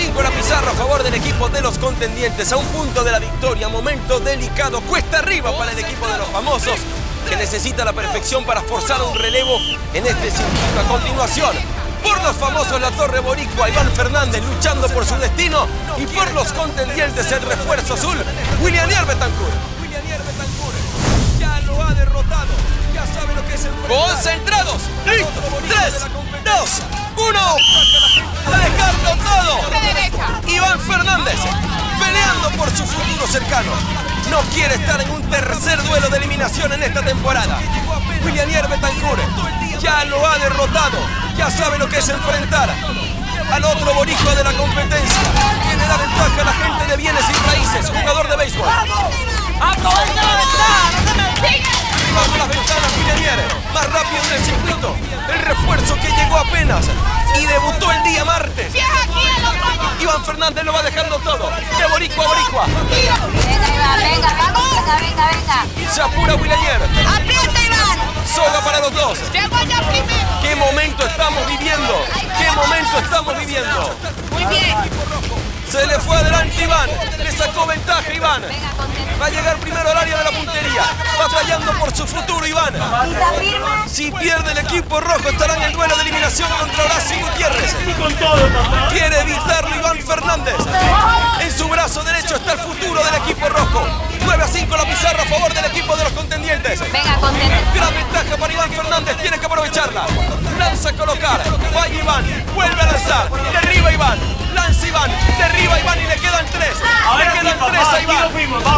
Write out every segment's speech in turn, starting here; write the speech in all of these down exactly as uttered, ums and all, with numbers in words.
cinco la pizarra a favor del equipo de los contendientes. A un punto de la victoria, momento delicado, cuesta arriba para el equipo de los famosos, que necesita la perfección para forzar un relevo en este circuito. A continuación, por los famosos, la Torre Boricua, Iván Fernández luchando por su destino, y por los contendientes, el refuerzo azul, Willianier Betancourt. Willianier Betancourt ya lo ha derrotado, ya sabe lo que es el... ¡Concentrados! tres, dos, uno. ¡A dejarlo todo! Iván Fernández peleando por su futuro cercano. No quiere estar en un tercer duelo de eliminación en esta temporada. Willianier Betancourt ya lo ha derrotado. Ya sabe lo que es enfrentar al otro boricua de la competencia. Tiene la ventaja la gente de bienes y raíces, jugador de béisbol. ¡Aprovecha la ventana! Bajo las ventanas, Willianier, más rápido en el circuito. El refuerzo que llegó apenas y debutó el día martes. Iván Fernández lo va dejando todo. De boricua a boricua. Venga, Iván, venga, venga, venga, venga. Se apura Willianier. ¡Aprieta, Iván! Soga para los dos. ¡Llegó ya primero! ¿Qué momento estamos viviendo? ¿Qué momento estamos viviendo? Muy bien. Se le fue adelante Iván. Le sacó ventaja Iván. Va a llegar primero al área de la puntería. Batallando por su futuro Iván. Si pierde el equipo rojo, estará en el duelo de eliminación contra Horacio Gutiérrez. Quiere evitarlo Iván Fernández. En su brazo derecho está el futuro del equipo rojo. nueve a cinco la pizarra a favor del equipo de los contendientes. Venga, contendiente. Gran ventaja para Iván Fernández, tiene que aprovecharla. Lanza a colocar, falla Iván, vuelve a lanzar, derriba Iván, lanza Iván, derriba Iván y le quedan tres. Le quedan tres a Iván.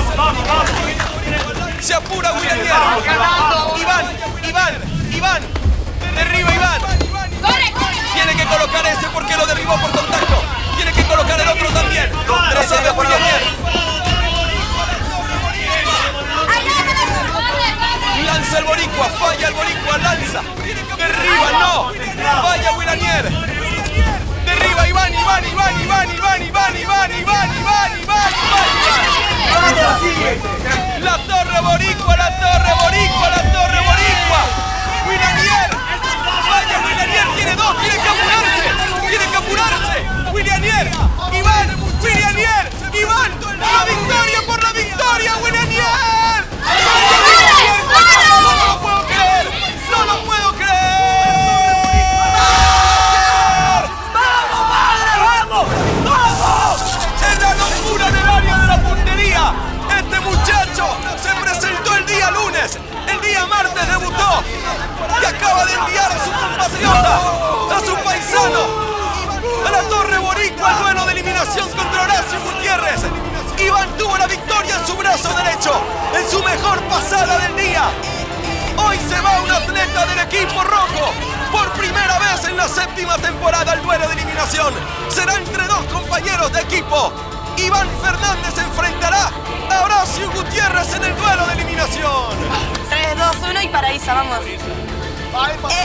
Se apura Willianier. Iván, Iván, Iván, derriba Iván. Tiene que colocar ese porque lo derribó por contacto. Tiene que colocar el otro también. Recibe a Willianier. Lanza el boricua, falla el boricua, lanza. Derriba, no. Falla Willianier. Derriba Iván, Iván, Iván, Iván, Iván, Iván, Iván, Iván, Iván, Iván, Iván. La torre boricua, la torre boricua, la torre boricua. Willianier. Falla Willianier, tiene dos, tiene que apurarse. Tiene que apurarse. Willianier, Iván, Willianier, Iván. La victoria por la victoria, Willianier. ¡No lo puedo creer! ¡No lo puedo creer! ¡Vamos, padre! ¡Vamos! ¡Vamos! ¡En la locura del área de la puntería! Este muchacho se presentó el día lunes, el día martes debutó y acaba de enviar a su compatriota, a su paisano, a la Torre Boricua, al duelo de eliminación contra Horacio Gutiérrez. Iván tuvo la victoria en su brazo derecho, en su mejor pasada del día. Hoy se va un atleta del equipo rojo. Por primera vez en la séptima temporada, el duelo de eliminación será entre dos compañeros de equipo. Iván Fernández enfrentará a Horacio Gutiérrez en el duelo de eliminación. tres, dos, uno y para Isa, vamos.